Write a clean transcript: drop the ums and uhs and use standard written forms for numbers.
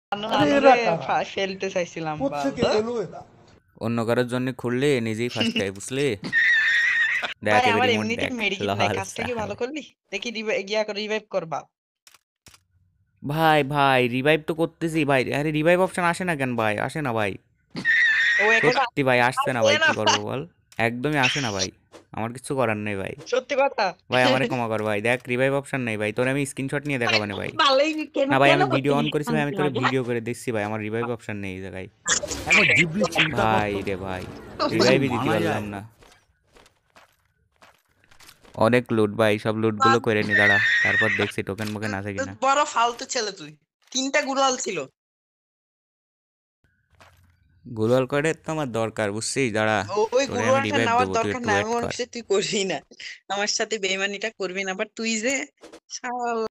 আরে এরা কারা ফেলতে চাইছিলাম কোত্থেকে এলো এরা অন্য কারোর জন্য খুললে নিজেই ফার্স্ট খাই বুঝলি দেখ ভাই এবার আমার রিমোট এমনিতে দেখ মেডিকেট নাই, লাল কাজটা কি সাল। ভালো করলি? দেখি গিয়া করে রিভাইভ করবা। ভাই ভাই রিভাইভ তো করতেছি ভাই, আরে রিভাইভ অপশন আসে না কেন ভাই, আসে না ভাই, ও এখন সত্যি ভাই আসছে না আসে ভাই, না কি করবো ভাই, বল, একদমই আসে না ভাই, আমার কিছু করার নেই ভাই। সত্যি কথা। ভাই আমারে ক্ষমা কর ভাই, দেখ রিভাইভ অপশন নেই ভাই, তোর আমি স্ক্রিনশট নিয়ে ভাই দেখাবানে ভাই। ভালোই কেন না ভাই কেন আমি ভিডিও করছিলি অন করেছি ভাই, আমি শান্তি তোর মাগে? ভিডিও করে দেখছি ভাই, আমার রিভাইভ অপশন নেই এই জায়গায়। একবার জিবলি চিন্তা ভাই করতো রে ভাই, কিছু রিভাইভই দিতে মানা পারলাম যায় না। অনেক লুট ভাই, সব লুট গুলো করে নি দাঁড়া, তারপর দেখছি টোকেন মোকেন আছে কিনা। বড় ফালতু ছেলে তুই, 3টা গুলাল ছিল। গুলাল করে তো আমার দরকার বুঝছিস, দাঁড়া ওই তোরে আমি গুলোয়ালটা রিভাইভ নেওয়ার দেবো, তুই দরকার একটু নাই, ওয়েট আমি মনে কর। করছি তুই করবি না, আমার সাথে বেইমানিটা করবি না, বাট তুই যে শালা